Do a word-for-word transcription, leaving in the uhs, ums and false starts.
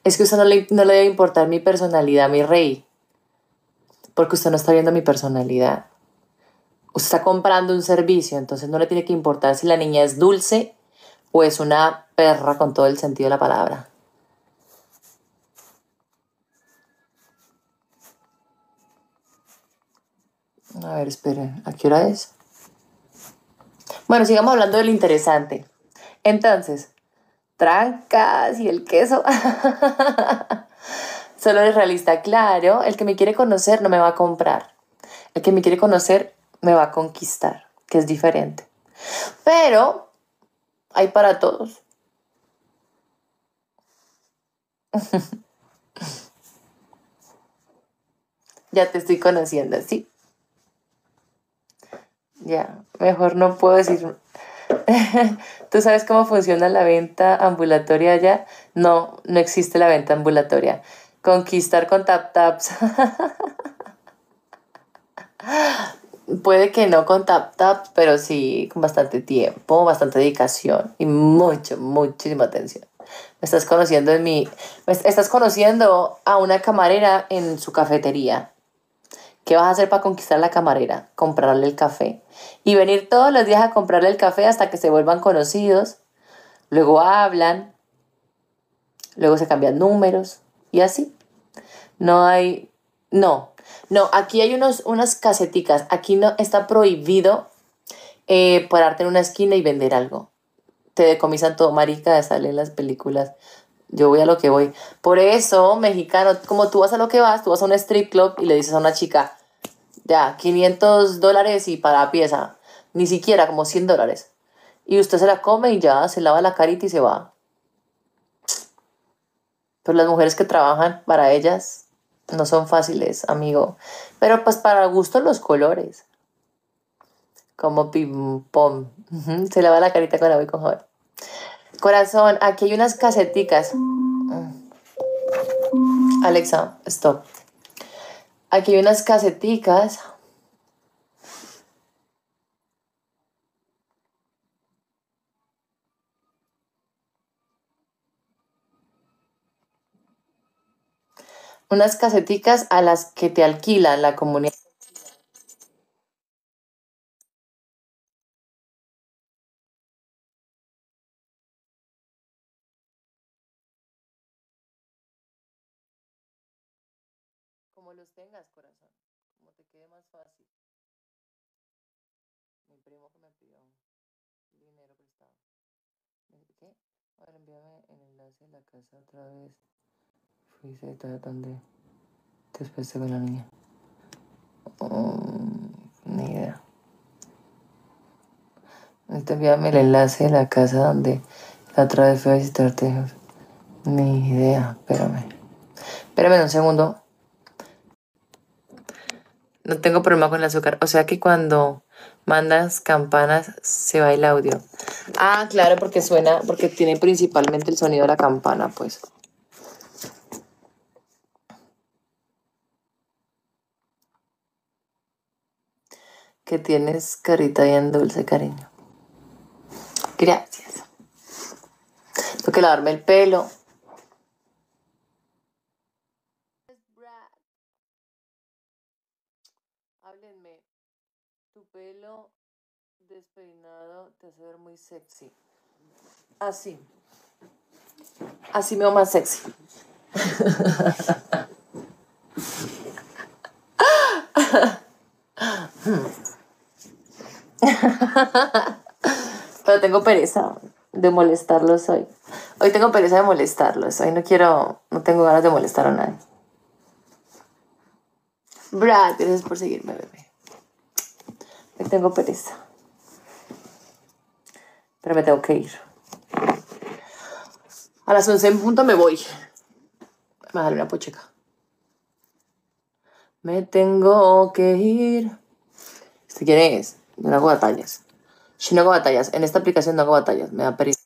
Es que a usted no le, no le debe importar mi personalidad, mi rey, porque usted no está viendo mi personalidad. Usted está comprando un servicio, entonces no le tiene que importar si la niña es dulce o es una perra con todo el sentido de la palabra. A ver, esperen, ¿a qué hora es? Bueno, sigamos hablando de lo interesante. Entonces, trancas y el queso. Solo eres realista, claro. El que me quiere conocer no me va a comprar. El que me quiere conocer me va a conquistar, que es diferente. Pero hay para todos. Ya te estoy conociendo, ¿sí? Ya, mejor no puedo decir. ¿Tú sabes cómo funciona la venta ambulatoria allá? No, no existe la venta ambulatoria. Conquistar con tap taps. Puede que no con tap tap, pero sí con bastante tiempo, bastante dedicación y mucho, muchísima atención. Me estás conociendo en mi, me est- estás conociendo a una camarera en su cafetería. ¿Qué vas a hacer para conquistar a la camarera? Comprarle el café. Y venir todos los días a comprarle el café hasta que se vuelvan conocidos. Luego hablan, luego se cambian números y así. No hay, no, no, aquí hay unos, unas caseticas. Aquí no está prohibido eh, pararte en una esquina y vender algo. Te decomisan todo, marica, sale en las películas. Yo voy a lo que voy. Por eso, mexicano, como tú vas a lo que vas, tú vas a un strip club y le dices a una chica, ya, quinientos dólares y para la pieza. Ni siquiera, como cien dólares. Y usted se la come y ya, se lava la carita y se va. Pero las mujeres que trabajan para ellas no son fáciles, amigo. Pero pues para gusto los colores. Como pim pom. Ujú, se lava la carita con agua y con jabón. Corazón, aquí hay unas caseticas. Alexa, stop. Aquí hay unas caseticas. Unas caseticas a las que te alquilan la comunidad. Como los tengas, corazón. Como te quede más fácil. Mi primo que me pidió dinero prestado. ¿Qué? Ahora envíame el enlace de la casa otra vez. Fuiste de donde después con la niña. Mm, ni idea. Entonces envíame el enlace de la casa donde la otra vez fui a visitarte. Ni idea, espérame. Espérame un segundo. No tengo problema con el azúcar. O sea que cuando mandas campanas se va el audio. Ah, claro, porque suena, porque tiene principalmente el sonido de la campana, pues. Que tienes carita bien dulce, cariño. Gracias. Tengo que lavarme el pelo. Háblenme. Tu pelo despeinado te hace ver muy sexy. Así. Así me veo más sexy. Pero tengo pereza de molestarlos hoy. Hoy tengo pereza de molestarlos. Hoy no quiero, no tengo ganas de molestar a nadie. Brad, gracias por seguirme, bebé. Hoy tengo pereza. Pero me tengo que ir. A las once en punto me voy. Me daré una pocheca. Me tengo que ir. ¿Este quién es? Yo no hago batallas. Yo no hago batallas. En esta aplicación no hago batallas. Me da pereza.